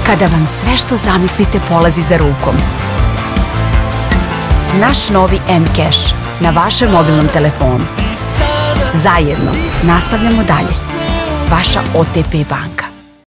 Kada vam sve što zamislite polazi za rukom. Naš novi M-Cash na vašem mobilnom telefonu. Zajedno nastavljamo dalje. Vaša OTP banka.